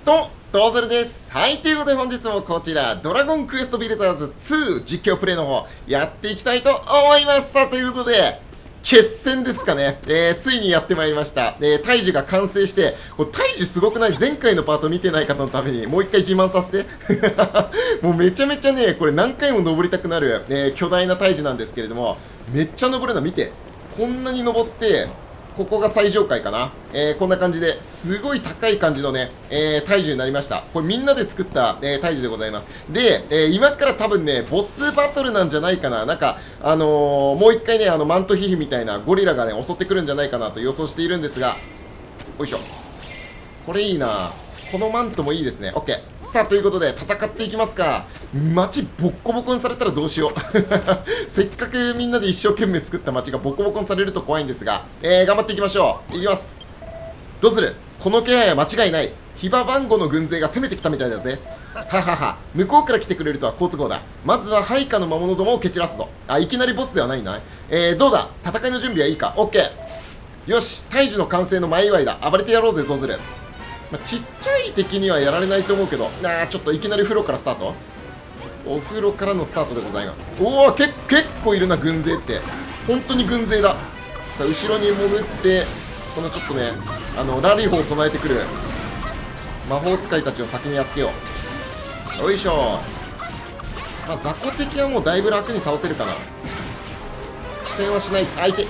ドーゼルです。はい、ということで本日もこちら、ドラゴンクエストビルダーズ2実況プレイの方、やっていきたいと思います。さあ、ということで、決戦ですかね。ついにやってまいりました。大樹が完成して、大樹すごくない？前回のパート見てない方のために、もう一回自慢させて。もうめちゃめちゃね、これ何回も登りたくなる、巨大な大樹なんですけれども、めっちゃ登るな、見て。こんなに登って、ここが最上階かな、こんな感じですごい高い感じのね、大樹になりました。これみんなで作った、大樹でございます。で、今から多分ね、ボスバトルなんじゃないかな。なんか、もう一回ね、マントヒヒみたいなゴリラがね、襲ってくるんじゃないかなと予想しているんですが、よいしょ。これいいな。このマントもいいですね。OK。さあ、ということで、戦っていきますか。街ボッコボコにされたらどうしよう。せっかくみんなで一生懸命作った街がボコボコにされると怖いんですが、頑張っていきましょう。いきます。どうする？この気配は間違いない。ヒババンゴの軍勢が攻めてきたみたいだぜ。ははは。向こうから来てくれるとは好都合だ。まずは配下の魔物どもを蹴散らすぞ。あ、いきなりボスではないな。どうだ？戦いの準備はいいか？ OK。よし。大樹の完成の前祝いだ。暴れてやろうぜ、どうする？ちっちゃい敵にはやられないと思うけど、ちょっといきなり風呂からスタート。お風呂からのスタートでございます。おお、結構いるな、軍勢って。本当に軍勢だ。さあ、後ろに潜って、このちょっとね、ラリホを唱えてくる魔法使いたちを先にやっつけよう。よいしょ。雑魚敵はもうだいぶ楽に倒せるかな。苦戦はしないです。相手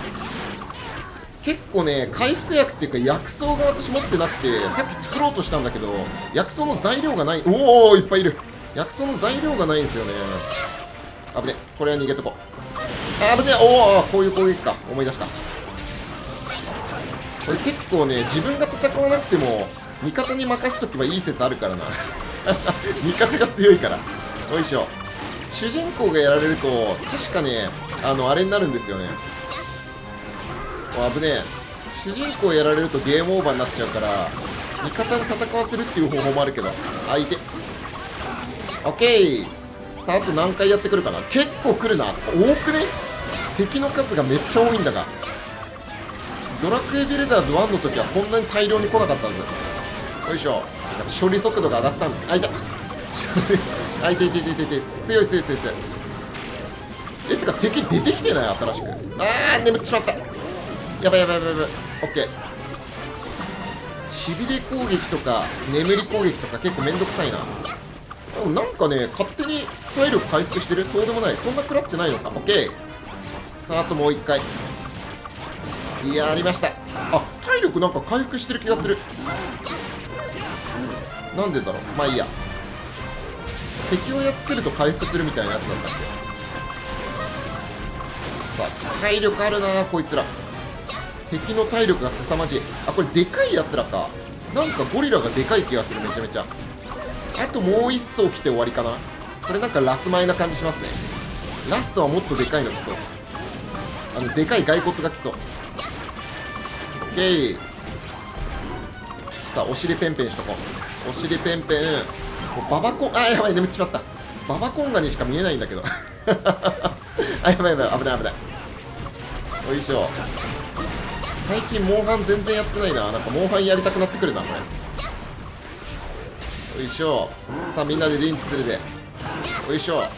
結構ね、回復薬っていうか薬草が私持ってなくて、さっき作ろうとしたんだけど、薬草の材料がない。おお、いっぱいいる。薬草の材料がないんですよね。危ね。これは逃げとこう。危ね。おお、こういう攻撃か。思い出した。これ結構ね、自分が戦わなくても味方に任すときはいい説あるからな。味方が強いから。よいしょ。主人公がやられると確かね、あれになるんですよね。危ねえ。主人公やられるとゲームオーバーになっちゃうから味方に戦わせるっていう方法もあるけど、相手 OK。 さあ、あと何回やってくるかな。結構来るな。多くね？敵の数がめっちゃ多いんだが、ドラクエビルダーズ1の時はこんなに大量に来なかったんですよ。よいしょ。処理速度が上がったんです。あ、いた。あ、いて。強い。てか敵出てきてない？新しく。眠ってしまった。やばい。オッケー。しびれ攻撃とか眠り攻撃とか結構めんどくさいな。でもなんかね、勝手に体力回復してる？そうでもない。そんな食らってないのか。オッケー。さあ、あともう一回。いや、ありました。あ、体力なんか回復してる気がする。なんでだろう。まあいいや。敵をやっつけると回復するみたいなやつだったっけ。さあ、体力あるなこいつら。敵の体力が凄まじい。あ、これでかいやつらか。なんかゴリラがでかい気がする。めちゃめちゃ。あともう一層来て終わりかな。これなんかラス前な感じしますね。ラストはもっとでかいの来そう。でかい骸骨が来そう。オッケー。さあ、お尻ペンペンしとこう。お尻ペンペン。ババコン、やばい、眠っちまった。ババコンガにしか見えないんだけど。やばい、危ない。よいしょ。最近モンハン全然やってないな。なんかモンハンやりたくなってくるな、これ。よいしょ。さあ、みんなでリンチするぜ。よいしょ。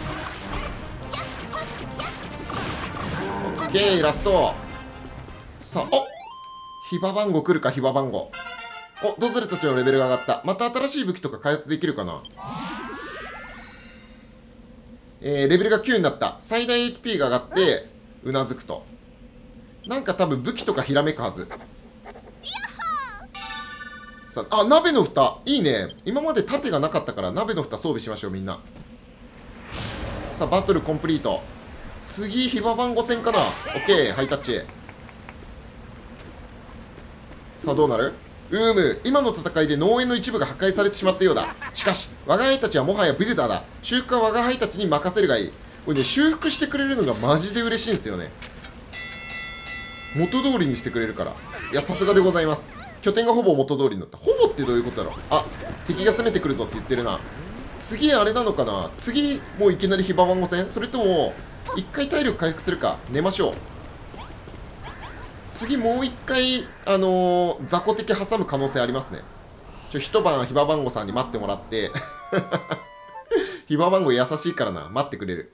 オッケー、ラスト。さあ、ヒバ番号来るか、ヒバ番号。ドズルたちのレベルが上がった。また新しい武器とか開発できるかな。レベルが9になった。最大 HP が上がって、うなずくと。なんか多分武器とかひらめくはず。さあ、鍋の蓋。いいね。今まで盾がなかったから鍋の蓋装備しましょう、みんな。さあ、バトルコンプリート。次、ヒバ番号戦かな。オッケー、ハイタッチ。さあ、どうなる？今の戦いで農園の一部が破壊されてしまったようだ。しかし、我が輩たちはもはやビルダーだ。修復は我が輩たちに任せるがいい。これね、修復してくれるのがマジで嬉しいんですよね。元通りにしてくれるから。いや、さすがでございます。拠点がほぼ元通りになった。ほぼってどういうことだろう。あ、敵が攻めてくるぞって言ってるな。次あれなのかな。次、もういきなりヒバ番号戦？それとも、一回体力回復するか。寝ましょう。次もう一回、雑魚敵挟む可能性ありますね。 一晩ヒババンゴさんに待ってもらってヒババンゴ優しいからな、待ってくれる。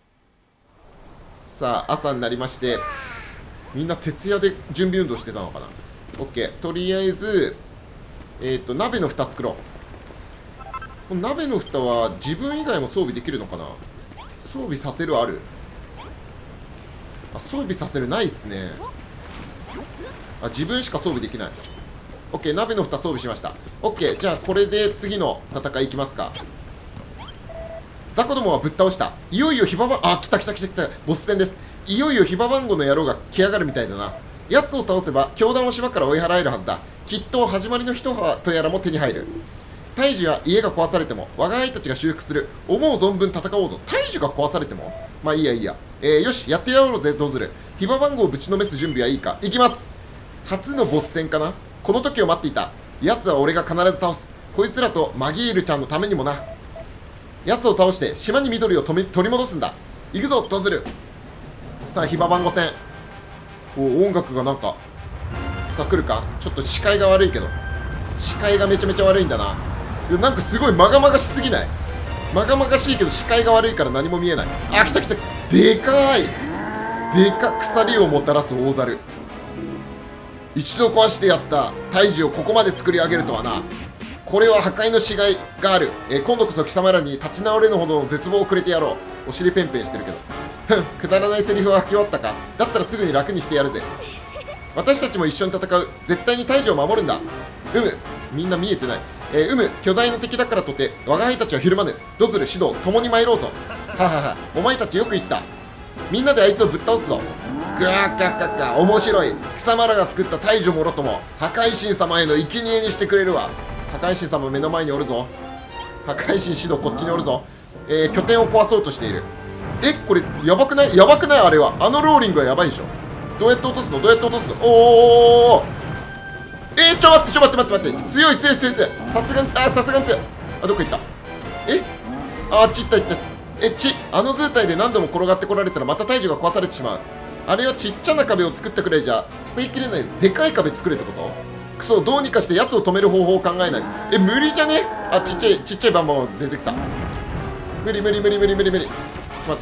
さあ朝になりまして、みんな徹夜で準備運動してたのかな。オッケー、とりあえず鍋の蓋作ろう。この鍋の蓋は自分以外も装備できるのかな。装備させるある？あ、装備させるないっすね。あ、自分しか装備できない。オッケー、鍋の蓋装備しました。オッケー、じゃあこれで次の戦いいきますか。雑魚どもはぶっ倒した。いよいよヒババン、あ、来た来た来た来た、ボス戦です。いよいよヒババンゴの野郎が来やがるみたいだな。奴を倒せば教団を島から追い払えるはずだ。きっと始まりの一葉とやらも手に入る。大樹や家が壊されても我が輩たちが修復する。思う存分戦おうぞ。大樹が壊されても、まあいいやいいや。よし、やってやろうぜ。どうする？ヒババンゴをぶちのめす準備はいいか。いきます。初のボス戦かな。この時を待っていた。奴は俺が必ず倒す。こいつらとマギールちゃんのためにもな。奴を倒して島に緑を取り戻すんだ。行くぞ、どうする？さあヒババンゴ戦。お、音楽がなんか、さあ来るか。ちょっと視界が悪いけど、視界がめちゃめちゃ悪いんだな。なんかすごいまがまがしすぎない？まがまがしいけど視界が悪いから何も見えない。あ、来た来た。でかい、でか、鎖をもたらす大猿。一度壊してやった大樹をここまで作り上げるとはな。これは破壊のしがいがある。今度こそ貴様らに立ち直れぬほどの絶望をくれてやろう。お尻ペンペンしてるけど、ふん、くだらないセリフは吐き終わったか。だったらすぐに楽にしてやるぜ。私たちも一緒に戦う。絶対に大樹を守るんだ。みんな見えてない。巨大な敵だからとて我が輩たちはひるまぬ。ドズル、シド、共に参ろうぞ。ははは、お前たちよく言った。みんなであいつをぶっ倒すぞ。ぐわっかっかっか、面白い。貴様らが作った大樹もろとも破壊神様への生贄にしてくれるわ。破壊神様目の前におるぞ。破壊神シドこっちにおるぞ。拠点を壊そうとしている。これやばくない？やばくない？あれはあのローリングはやばいでしょ。どうやって落とすの？どうやって落とすの？おー、ちょ待って強い。さすがに強い。あ、どこ行った？あっち行った。あの図体で何度も転がってこられたらまた大樹が壊されてしまう。あれはちっちゃな壁を作ったくらいじゃ防ぎきれない。でかい壁作れってこと？クソ、どうにかして奴を止める方法を考えない。無理じゃね？あ、ちっちゃいバンバン出てきた。無理。待って。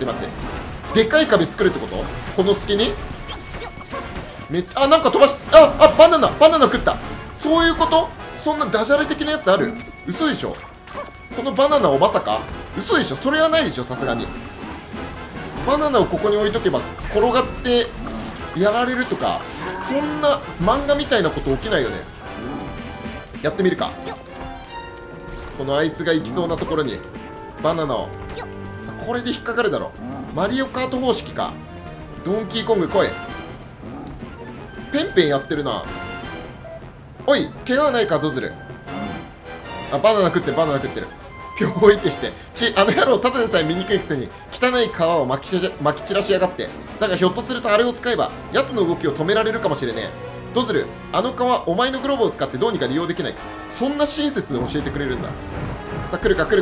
でかい壁作れってこと？この隙にあ、なんか飛ばし、バナナ食った。そういうこと？そんなダジャレ的なやつある？嘘でしょ。このバナナをまさか？嘘でしょ。それはないでしょ、さすがに。バナナをここに置いとけば転がってやられるとか、そんな漫画みたいなこと起きないよね。やってみるか。このあいつが行きそうなところにバナナを、さ、これで引っかかるだろ。マリオカート方式か。ドンキーコング来い。ペンペンやってるな。おい、怪我はないか、ゾズル。あ、バナナ食ってる。ぴょーいってして。あの野郎、ただでさえ醜いくせに汚い皮をまき散らしやがって。だがひょっとするとあれを使えば奴の動きを止められるかもしれねえ。ドズル、あの皮、お前のグローブを使ってどうにか利用できない。そんな親切に教えてくれるんだ。さあ、来るか。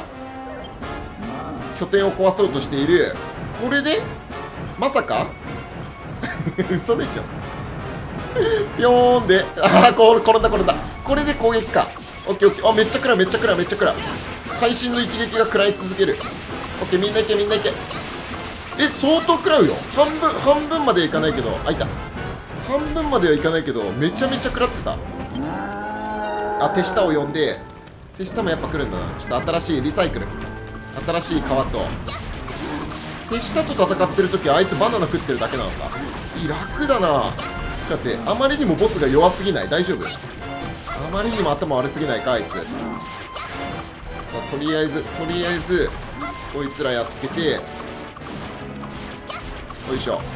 拠点を壊そうとしている。これでまさか嘘でしょ。ぴょーんで、転んだ。これで攻撃か。オッケー。あ、めっちゃ食らう。会心の一撃が食らい続ける。オッケー、みんな行け。相当食らうよ。半分まではいかないけど、いた。半分まではいかないけど、めちゃめちゃ食らってた。あ、手下を呼んで、手下もやっぱ来るんだな。ちょっと新しいリサイクル。新しい皮と。手下と戦ってるときはあいつバナナ食ってるだけなのか。楽だな。だってあまりにもボスが弱すぎない？大丈夫？あまりにも頭悪すぎないか、あいつ。さあ、とりあえずこいつらやっつけて、よいしょ。もっ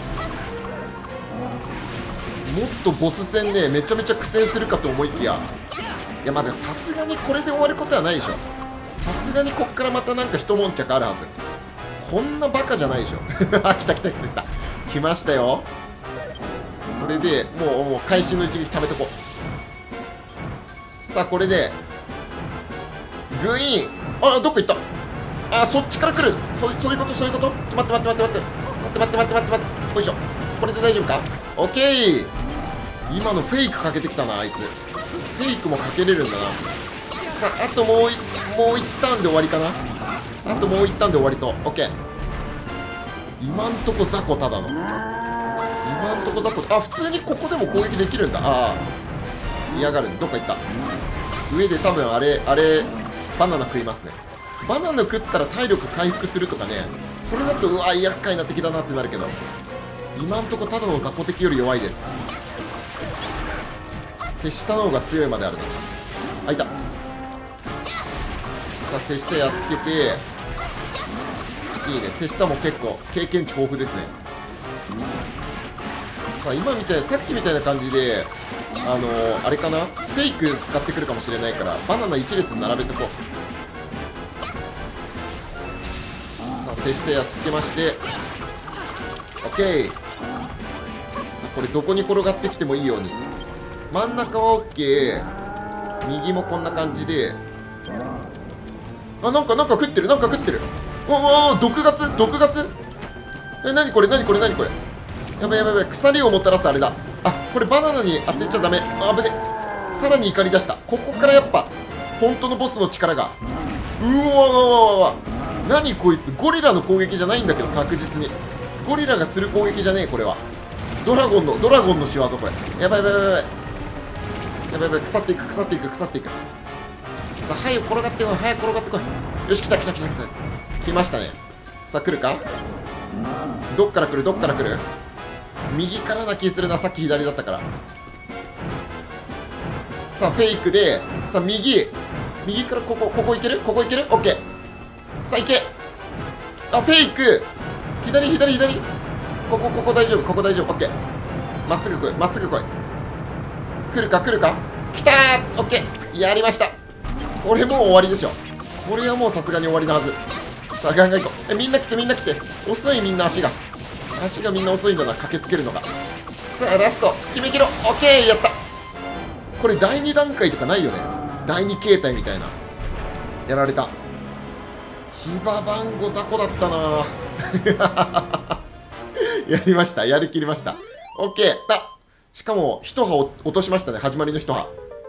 とボス戦ね、めちゃめちゃ苦戦するかと思いきや、いや、まあでもさすがにこれで終わることはないでしょ。さすがにこっからまたなんか一悶着あるはず。こんなバカじゃないでしょ。あ、来た。来ましたよ。これでもう会心の一撃貯めとこう。さあ、これでグイーン。あ、どこ行った？あ、そっちから来る。そういうこと。待って。よいしょ。これで大丈夫か？オッケー。今のフェイクかけてきたな、あいつ。 フェイクもかけれるんだな。さあ、あともう一ターンで終わりかな。あともう一ターンで終わりそう。オッケー。今んとこ雑魚ただの。今んとこ雑魚。あ、普通にここでも攻撃できるんだ。ああ、嫌がる。どっか行った。上で多分あれバナナ食いますね。バナナ食ったら体力回復するとかね。それだとうわ厄介な敵だなってなるけど、今んとこただの雑魚敵より弱いです。手下の方が強いまであるね。あ、いた。さあ手下やっつけて、いいね。手下も結構経験値豊富ですね。さあ今みたいな、さっきみたいな感じであれかな、フェイク使ってくるかもしれないからバナナ一列並べてこう。さあ手下やっつけまして OK。 さあこれどこに転がってきてもいいように、真ん中は OK、 右もこんな感じで。あ、なんか食ってる、なんか食ってる。おお、毒ガス。え、なにこれやばいやばい、鎖をもたらすあれだ。あ、これバナナに当てちゃダメ。あぶね。さらに怒り出した。ここからやっぱ本当のボスの力が。うわ、何こいつ、ゴリラの攻撃じゃないんだけど、確実にゴリラがする攻撃じゃねえ。これはドラゴンの仕業。これやばい、腐っていく。さあ早く転がってこい。よし、来た。来ましたね。さあ来るか。どっから来る。右からな気するな。さっき左だったから。さあフェイクで、さあ右からここいける。オッケー。さあ行け。あ、フェイク左。ここ大丈夫。オッケー。まっすぐ来い。来るか。来たー。オッケー。やりました。これもう終わりでしょ。これはもうさすがに終わりなはず。さあガンガン行こう。みんな来て。遅い、みんな足がみんな遅いんだな、駆けつけるのが。さあラスト決めきろ。オッケー、やった。これ第2段階とかないよね。第2形態みたいな。やられた。ヒババンゴ雑魚だったなやりきりました。オッケー。しかも一葉を落としましたね。始まりの一葉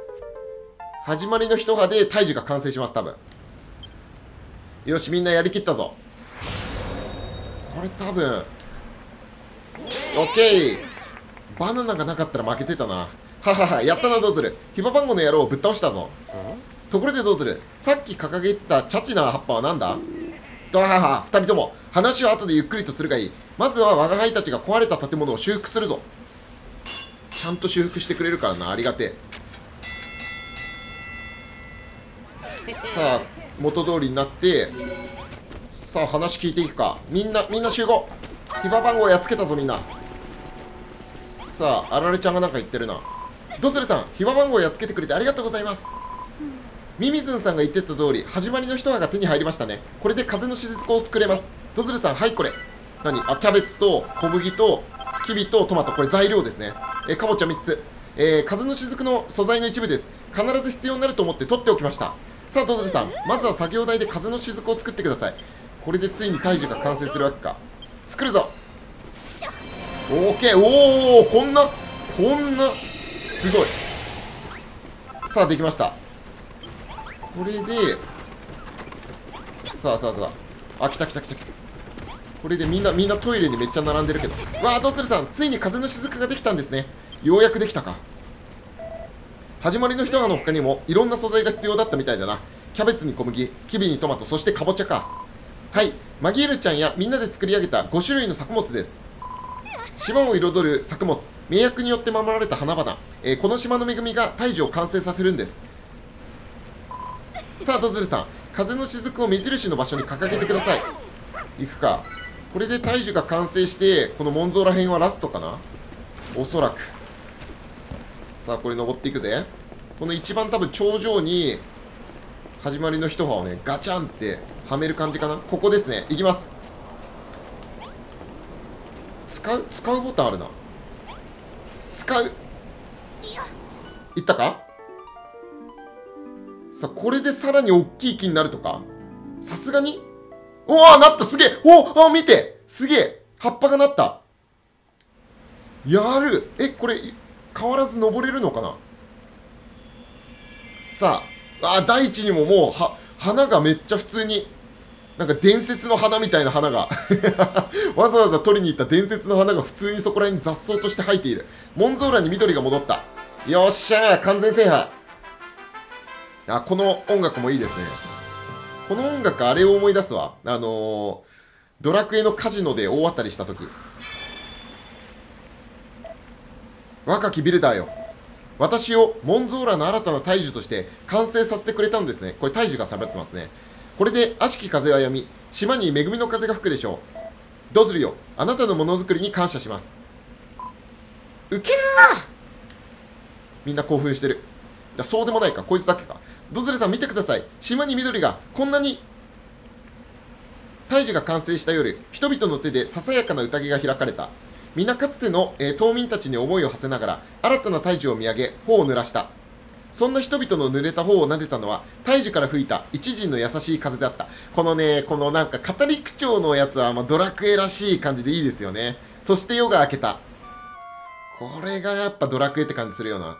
で大樹が完成します、多分。よし、みんなやりきったぞ。これ多分オッケー。バナナがなかったら負けてたな。やったな、どうする。ヒババンゴの野郎をぶっ倒したぞ。ところでどうする。さっき掲げてたチャチな葉っぱはなんだ。2人とも話は後でゆっくりとするがいい。まずは我が輩たちが壊れた建物を修復するぞ。ちゃんと修復してくれるからな、ありがてえ。さあ元通りになって、さあ話聞いていくか。みんな集合。ヒババンゴやっつけたぞ、みんな。さああられちゃんがなんか言ってるな。ドズルさん、ヒババンゴやっつけてくれてありがとうございます。ミミズンさんが言ってた通り、始まりの一葉が手に入りましたね。これで風の雫を作れます。ドズルさん、はい、これ何。あ、キャベツと小麦とキビとトマト、これ材料ですね。かぼちゃ3つ、風の雫の素材の一部です。必ず必要になると思って取っておきました。さあドズルさん、まずは作業台で風の雫を作ってください。これでついに大樹が完成するわけか。作るぞ。オーケー。おお、こんなすごい。さあできました。これでさあ、来た。これでみんなトイレにめっちゃ並んでるけど。わあ、ドツルさん、ついに風の雫ができたんですね。ようやくできたか。始まりの一葉の他にもいろんな素材が必要だったみたいだな。キャベツに小麦、キビにトマト、そしてかぼちゃか。はい、マギエルちゃんやみんなで作り上げた5種類の作物です。島を彩る作物、名薬によって守られた花々、この島の恵みが大樹を完成させるんです。さあドズルさん、風の雫を目印の場所に掲げてください。行くか。これで大樹が完成して、このモンゾーラ編はラストかな、おそらく。さあこれ登っていくぜ。この一番多分頂上に始まりの一葉をね、ガチャンってはめる感じかな。ここですね。行きます。使うボタンあるな。いったか。さあこれでさらに大きい木になるとか。さすがに。おお、なった。すげえ。おお、見て、すげえ葉っぱがなった。やる。これ変わらず登れるのかな。 さあ、大地にももう花がめっちゃ普通に、なんか伝説の花みたいな花がわざわざ取りに行った伝説の花が普通にそこら辺に雑草として生えている。モンゾーラに緑が戻った。よっしゃー、完全制覇。あ、この音楽もいいですね。この音楽、あれを思い出すわ。ドラクエのカジノで大当たりしたとき。若きビルダーよ。私をモンゾーラの新たな大樹として完成させてくれたんですね。これ大樹が喋ってますね。これで悪しき風はやみ、島に恵みの風が吹くでしょう。ドズルよ、あなたのものづくりに感謝します。ウケー。みんな興奮してる。いや、そうでもないか、こいつだけか。ドズルさん見てください。島に緑がこんなに。大樹が完成した夜、人々の手でささやかな宴が開かれた。皆かつての、島民たちに思いを馳せながら新たな大樹を見上げ、頬を濡らした。そんな人々の濡れた頬を撫でたのは大樹から吹いた一陣の優しい風であった。このね、このなんか語り口調のやつは、ドラクエらしい感じでいいですよね。そして夜が明けた。これがやっぱドラクエって感じするよな。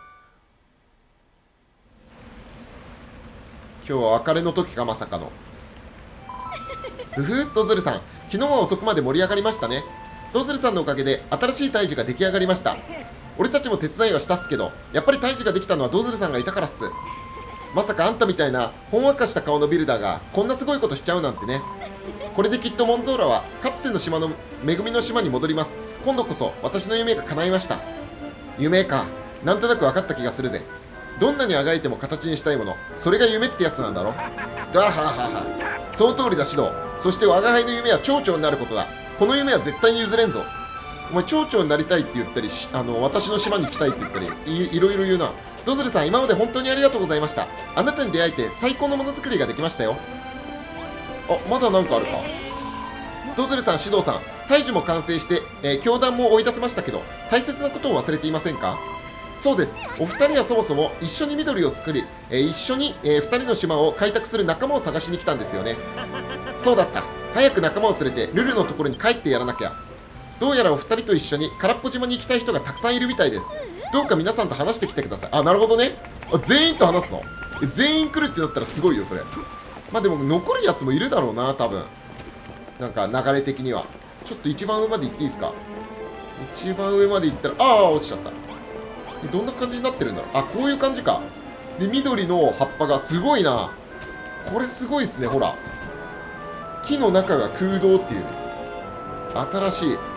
今日は別れの時か、まさかの。ふふ、ドズルさん、昨日は遅くまで盛り上がりましたね。ドズルさんのおかげで新しい大樹が出来上がりました。俺たちも手伝いはしたっすけど、やっぱり大樹ができたのはドズルさんがいたからっす。まさかあんたみたいなほんわかした顔のビルダーがこんなすごいことしちゃうなんてね。これできっとモンゾーラはかつての島の恵みの島に戻ります。今度こそ私の夢が叶いました。夢か、なんとなく分かった気がするぜ。どんなにあがいても形にしたいもの、それが夢ってやつなんだろ。だははは。その通りだ、指導。そして我が輩の夢は町長になることだ。この夢は絶対に譲れんぞ。お前町長になりたいって言ったり私の島に来たいって言ったり いろいろ言うな。ドズルさん、今まで本当にありがとうございました。あなたに出会えて最高のものづくりができましたよ。あ、まだなんかあるか。ドズルさん、指導さん、大樹も完成して、教団も追い出せましたけど、大切なことを忘れていませんか。そうです。お二人はそもそも一緒に緑を作り、一緒に、二人の島を開拓する仲間を探しに来たんですよね。そうだった。早く仲間を連れてルルのところに帰ってやらなきゃ。どうやらお二人と一緒に空っぽ島に行きたい人がたくさんいるみたいです。どうか皆さんと話してきてください。あ、なるほどね。あ、全員と話すの。全員来るってなったらすごいよ、それ。まあでも残るやつもいるだろうな、多分。なんか流れ的には。ちょっと一番上まで行っていいですか。一番上まで行ったら、ああ、落ちちゃった。どんな感じになってるんだろう。あ、こういう感じか。で、緑の葉っぱがすごいな。これすごいっすね、ほら。木の中が空洞っていう。新しい。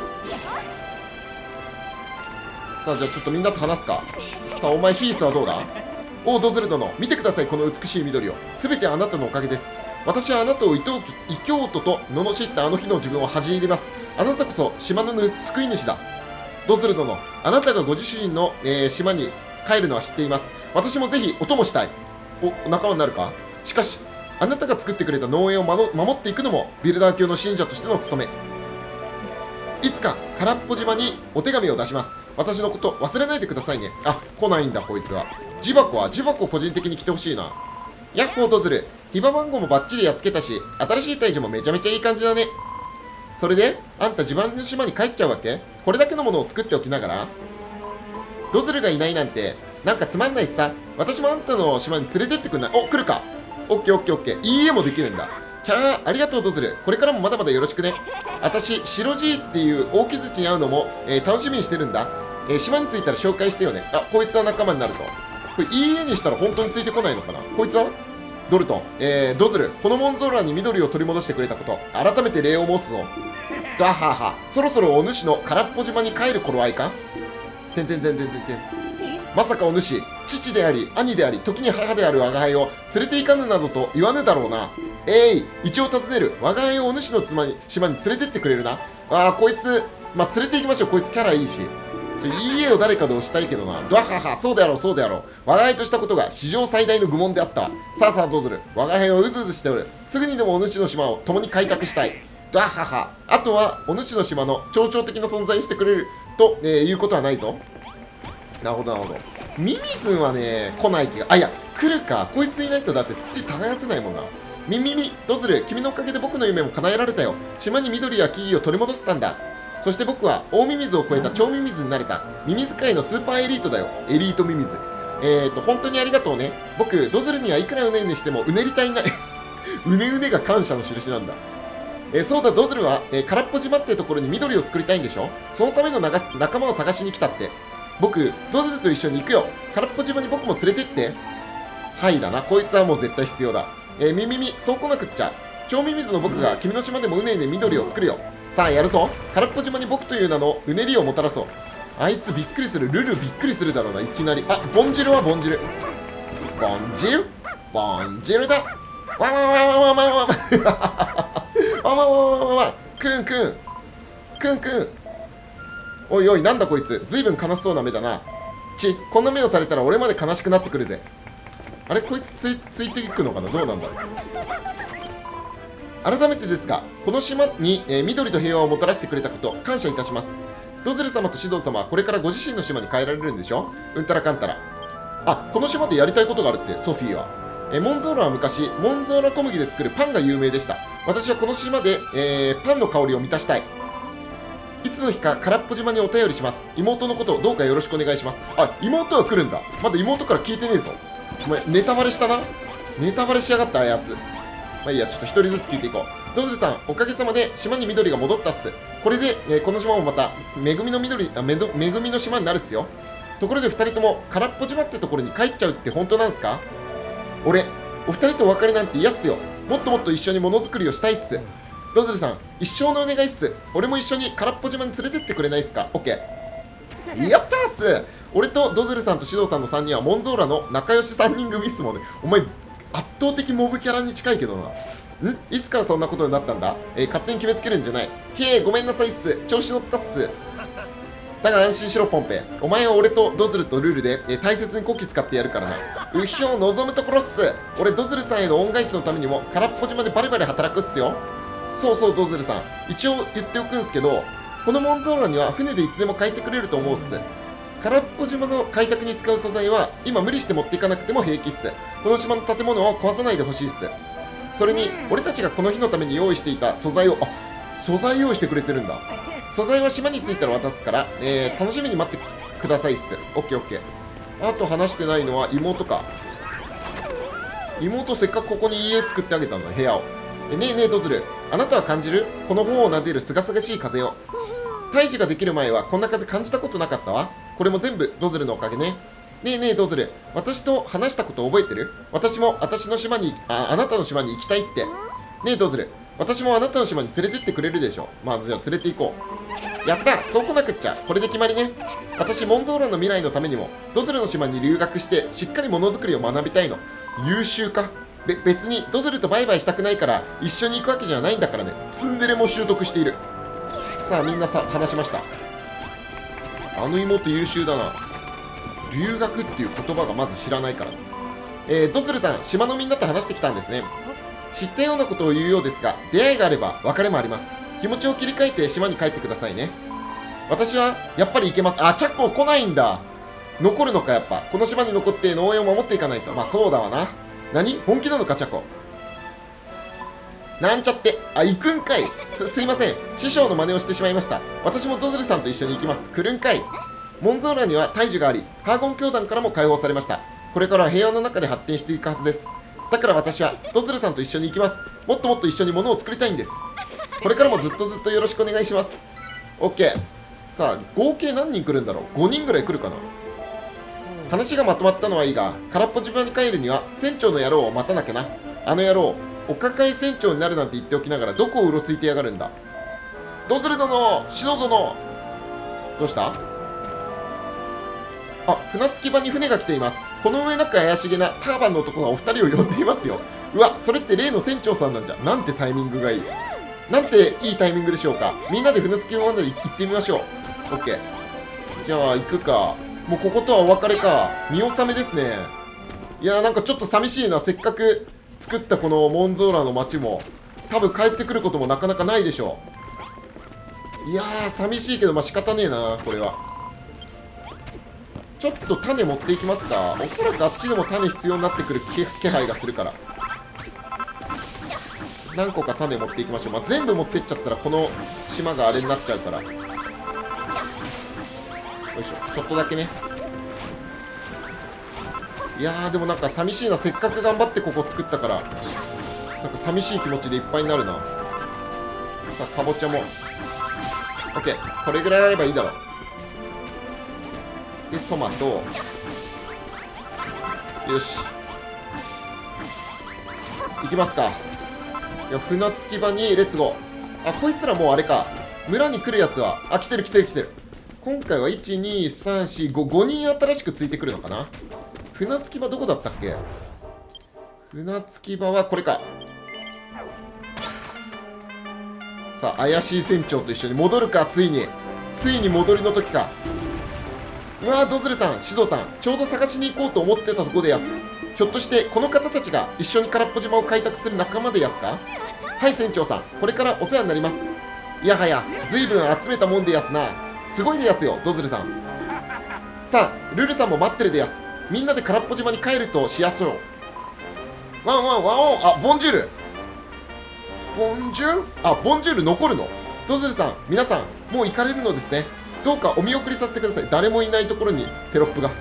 さあ、じゃあちょっとみんなと話すか。さあ、お前ヒースはどうだ。おう、ドズル殿、見てください、この美しい緑を。すべてあなたのおかげです。私はあなたを異教徒と罵ったあの日の自分を恥じ入れます。あなたこそ島の救い主だ。ドズル殿、あなたがご自身の、島に帰るのは知っています。私もぜひお供したい。お、仲間になるか。しかし、あなたが作ってくれた農園を守っていくのもビルダー教の信者としての務め。いつか空っぽ島にお手紙を出します。私のこと忘れないでくださいね。あ、来ないんだこいつは。ジバコ個人的に来てほしいな。ヤッホードズル、ヒバ番号もバッチリやっつけたし、新しい大樹もめちゃめちゃいい感じだね。それであんた自分の島に帰っちゃうわけ。これだけのものを作っておきながら。ドズルがいないなんてなんかつまんないしさ。私もあんたの島に連れてってくんない。お、来るか。オッケーオッケーオッケー。いいえもできるんだ。キャー、ありがとうドズル。これからもまだまだよろしくね。私、白 G っていう大木槌に会うのも、楽しみにしてるんだ。島に着いたら紹介してよね。あ、こいつは仲間になると。これ、いいえにしたら本当についてこないのかな。こいつはドルトン、ドズル、このモンゾーラに緑を取り戻してくれたこと、改めて礼を申すぞ。ダハハ、そろそろお主の空っぽ島に帰る頃合いか。てんてんてんてんてんてん。まさかお主、父であり、兄であり、時に母である我が輩を連れて行かぬなどと言わぬだろうな。一応尋ねる。我が輩をお主の島に連れてってくれるな。ああ、こいつ、まあ、連れて行きましょう。こいつキャラいいし。いいえを誰かで押したいけどな。ドワハハ、そうであろう、そうであろう。我が輩としたことが史上最大の愚問であったわ。さあさあどうする。我が輩はうずうずしておる。すぐにでもお主の島を共に改革したい。ドワハハ。あとは、お主の島の象徴的な存在にしてくれると、いうことはないぞ。なるほど、なるほど。ミミズンはね、来ない気が。あ、いや、来るか。こいついないとだって土耕せないもんな。ドズル、君のおかげで僕の夢も叶えられたよ。島に緑や木々を取り戻せたんだ。そして僕は大ミミズを超えた超ミミズになれた。ミミズ界のスーパーエリートだよ。エリートミミズ。 本当にありがとうね。僕、ドズルにはいくらうねうねしてもうねりたいなうねうねが感謝の印なんだ。そうだ、ドズルは、空っぽ島ってところに緑を作りたいんでしょ。そのための仲間を探しに来たって。僕、ドズルと一緒に行くよ。空っぽ島に僕も連れてって。はいだな、こいつはもう絶対必要だ。そう来なくっちゃ。超ミミズの僕が君の島でもうねうね緑を作るよ。さあ、やるぞ。空っぽ島に僕という名のうねりをもたらそう。あいつびっくりする。ルルびっくりするだろうな、いきなり。あ、ボンジルはボンジル。ボンジルボンジルだ。わわわわわわわわわわくんくんくんくん。おいおい、なんだこいつ。ずいぶん悲しそうな目だな。こんな目をされたら俺まで悲しくなってくるぜ。あれ、こいつついていくのかな。どうなんだろう。改めてですが、この島に、緑と平和をもたらしてくれたこと感謝いたします。ドズル様とシドン様はこれからご自身の島に帰られるんでしょ。うんたらかんたら。あ、この島でやりたいことがあるって、ソフィーは。モンゾーラは昔、モンゾーラ小麦で作るパンが有名でした。私はこの島で、パンの香りを満たしたい。いつの日か空っぽ島にお便りします。妹のことどうかよろしくお願いします。あ、妹は来るんだ。まだ妹から聞いてねえぞ。お前、ネタバレしたな。ネタバレしやがったやつ。まあいいや、ちょっと一人ずつ聞いていこう。ドズルさん、おかげさまで島に緑が戻ったっす。これで、この島もまた恵みの島になるっすよ。ところで2人とも空っぽ島ってところに帰っちゃうって本当なんすか。俺、お二人とお別れなんて嫌っすよ。もっともっと一緒にものづくりをしたいっす。ドズルさん、一生のお願いっす。俺も一緒に空っぽ島に連れてってくれないっすか。オッケー。やったーっす。俺とドズルさんとシドさんの3人はモンゾーラの仲良し3人組っすもんね。お前、圧倒的モブキャラに近いけどな。いつからそんなことになったんだ。勝手に決めつけるんじゃない。へえ、ごめんなさいっす。調子乗ったっす。だが安心しろ、ポンペ。お前は俺とドズルとルールで、大切にこき使ってやるからな。うひょう望むところっす。俺、ドズルさんへの恩返しのためにも空っぽ島でバリバリ働くっすよ。そうそう、ドズルさん。一応言っておくんすけど、このモンゾーラには船でいつでも帰ってくれると思うっす。空っぽ島の開拓に使う素材は今無理して持っていかなくても平気っす。この島の建物を壊さないでほしいっす。それに俺たちがこの日のために用意していた素材を素材用意してくれてるんだ。素材は島に着いたら渡すから、楽しみに待ってくださいっす。オッケーオッケー。あと話してないのは妹か。妹せっかくここに家作ってあげたんだ、部屋を。ねえねえドズル、あなたは感じる？この方を撫でるすがすがしい風を。退治ができる前はこんな風感じたことなかったわ。これも全部ドズルのおかげね。ねえねえドズル、私と話したこと覚えてる？私もあなたの島に行きたいって。ねえドズル、私もあなたの島に連れてってくれるでしょ。まあじゃあ連れて行こう。やった、そう来なくっちゃ。これで決まりね。私モンゾーラの未来のためにもドズルの島に留学してしっかりものづくりを学びたいの。優秀か。別にドズルとバイバイしたくないから一緒に行くわけじゃないんだからね。ツンデレも習得している。さあみんな話しました。あの妹優秀だな。留学っていう言葉がまず知らないから。ドズルさん、島のみんなと話してきたんですね。知ったようなことを言うようですが、出会いがあれば別れもあります。気持ちを切り替えて島に帰ってくださいね。私はやっぱり行けます。あ、チャッコ来ないんだ。残るのか。やっぱこの島に残って農園を守っていかないと。まあそうだわな。何、本気なのかチャコ。なんちゃって。あ、行くんかい。すいません、師匠の真似をしてしまいました。私もドズルさんと一緒に行きます。来るんかい。モンゾーラには大樹があり、ハーゴン教団からも解放されました。これからは平和の中で発展していくはずです。だから私はドズルさんと一緒に行きます。もっともっと一緒に物を作りたいんです。これからもずっとよろしくお願いします。 OK。 さあ合計何人来るんだろう。5人ぐらい来るかな。話がまとまったのはいいが、空っぽ島に帰るには船長の野郎を待たなきゃな。あの野郎、お抱え船長になるなんて言っておきながらどこをうろついてやがるんだ。ドズル殿、シノ殿、どうした？あ、船着き場に船が来ています。この上なく怪しげなターバンの男がお二人を呼んでいますよ。うわ、それって例の船長さんなんじゃ。なんてタイミングがいい。なんていいタイミングでしょうか。みんなで船着き場まで行ってみましょう。 OK。 じゃあ行くか。もうこことはお別れか。見納めですね。いやー、なんかちょっと寂しいな。せっかく作ったこのモンゾーラの街も多分帰ってくることもなかなかないでしょう。いやー寂しいけど、まあ仕方ねえな。これはちょっと種持っていきますか。おそらくあっちでも種必要になってくる気配がするから、何個か種持っていきましょう。まあ、全部持ってっちゃったらこの島があれになっちゃうから。よいしょ、ちょっとだけね。 いやーでもなんか寂しいな。せっかく頑張ってここ作ったから、なんか寂しい気持ちでいっぱいになるな。さあかぼちゃも OK、 これぐらいあればいいだろう。でトマト、よし行きますか。いや船着き場にレッツゴー。あ、こいつらもうあれか、村に来るやつは、あ、来てる来てる来てる。今回は12345人新しくついてくるのかな。船着き場どこだったっけ。船着き場はこれか。さあ怪しい船長と一緒に戻るか。ついに戻りの時か。うわー、ドズルさん、シドさん、ちょうど探しに行こうと思ってたとこでやす。ひょっとしてこの方たちが一緒に空っぽ島を開拓する仲間でやすか。はい船長さん、これからお世話になります。いやはやずいぶん集めたもんでやすな。すごいでやすよドズルさん。さあルルさんも待ってるでやす。みんなで空っぽ島に帰るとしやすよ。ワンワンワンオン。あ、ボンジュール、ボンジュール、あ、ボンジュール残るの。ドズルさん、皆さんもう行かれるのですね。どうかお見送りさせてください。誰もいないところにテロップが。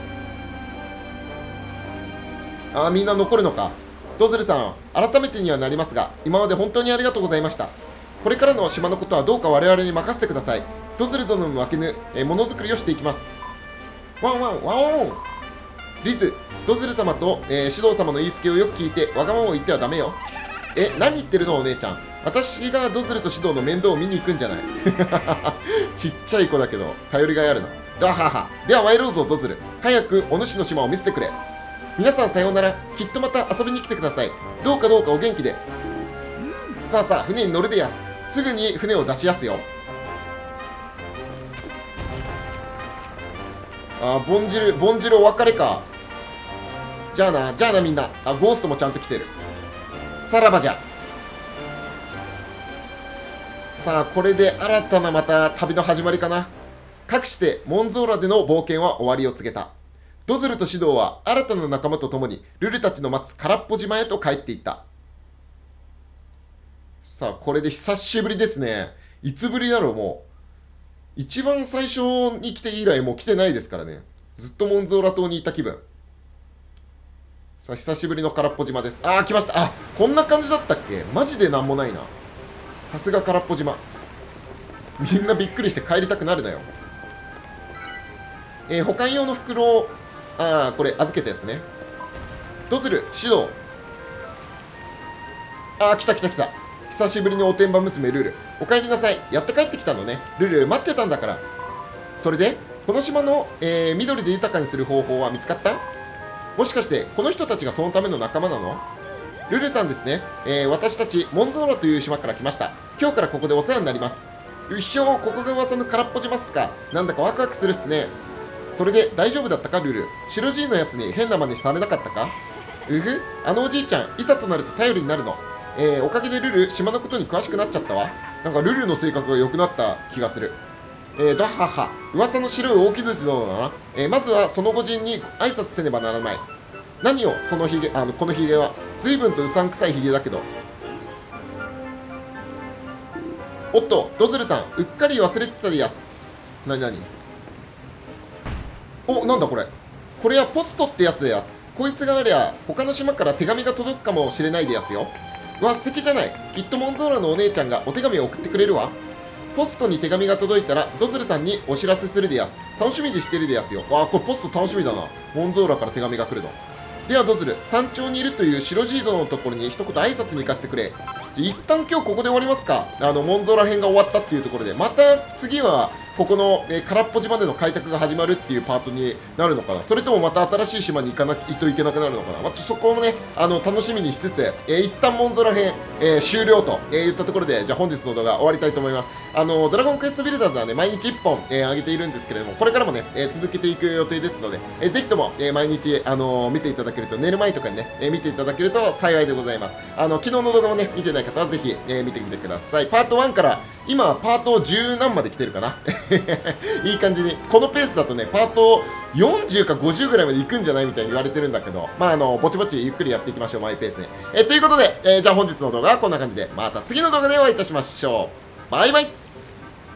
あー、みんな残るのか。ドズルさん、改めてにはなりますが、今まで本当にありがとうございました。これからの島のことはどうか我々に任せてください。ドズル殿の負けぬものづくりをしていきます。ワンワンワンオン。リズ、ドズル様と、指導様の言いつけをよく聞いてわがままを言ってはダメよ。え、何言ってるのお姉ちゃん。私がドズルと指導の面倒を見に行くんじゃない。ちっちゃい子だけど頼りがいあるな。だはは。では参ろうぞドズル。早くお主の島を見せてくれ。皆さんさようなら。きっとまた遊びに来てください。どうかお元気で。さあさあ船に乗るでやす。すぐに船を出しやすよ。あ、ボンジルお別れか。じゃあなみんな。あ、ゴーストもちゃんと来てる。さらばじゃ。さあこれで新たなまた旅の始まりかな。かくしてモンゾーラでの冒険は終わりを告げた。ドズルとシドは新たな仲間と共にルルたちの待つ空っぽ島へと帰っていった。さあこれで久しぶりですね。いつぶりだろう。もう一番最初に来て以来もう来てないですからね。ずっとモンゾーラ島にいた気分。さあ久しぶりの空っぽ島です。あー来ました。あ、こんな感じだったっけ。マジでなんもないな。さすが空っぽ島。みんなびっくりして帰りたくなるなよ。保管用の袋を、ああこれ預けたやつね。ドズルシド。ああ来た。久しぶりにおてんば娘ルル。お帰りなさい。やって帰ってきたのね。ルル待ってたんだから。それでこの島の、緑で豊かにする方法は見つかった？もしかしてこの人たちがそのための仲間なの？ルルさんですね。私たちモンゾーラという島から来ました。今日からここでお世話になります。うひょー、ここが噂の空っぽ島っすか。なんだかワクワクするっすね。それで大丈夫だったかルル。白 G のやつに変な真似されなかったか？うふ、あのおじいちゃんいざとなると頼りになるの。おかげでルル島のことに詳しくなっちゃったわ。なんかルルの性格が良くなった気がする。だはは、噂の白い大木槌殿だな。まずはその御人に挨拶せねばならない。何よそのひげ、このひげは随分とうさんくさいひげだけど。おっとドズルさん、うっかり忘れてたでやす。なにお、なんだこれ。これはポストってやつでやす。こいつがありゃ他の島から手紙が届くかもしれないでやすよ。うわ素敵じゃない。きっとモンゾーラのお姉ちゃんがお手紙を送ってくれるわ。ポストに手紙が届いたらドズルさんにお知らせするでやす。楽しみにしてるでやすよ。わあこれポスト楽しみだな。モンゾーラから手紙が来るの。ではドズル、山頂にいるという白ジードのところに一言挨拶に行かせてくれ。一旦今日ここで終わりますか。モンゾーラ編が終わったっていうところで、また次はここの、空っぽ島での開拓が始まるっていうパートになるのかな。それともまた新しい島に行かないといけなくなるのかな。そこをね楽しみにしつつ、一旦モンゾーラ編、終了と、言ったところで、じゃあ本日の動画終わりたいと思います。ドラゴンクエストビルダーズはね毎日1本、上げているんですけれども、これからもね、続けていく予定ですので、ぜひとも、毎日、見ていただけると、寝る前とかにね、見ていただけると幸いでございます。昨日の動画もね見てない方はぜひ、見てみてください。パート1から今パート10何まで来てるかな。いい感じにこのペースだとねパート40か50ぐらいまで行くんじゃないみたいに言われてるんだけど、まあぼちぼちゆっくりやっていきましょう、マイペースに。ということで、じゃあ本日の動画はこんな感じで、また次の動画でお会いいたしましょう。バイバイ。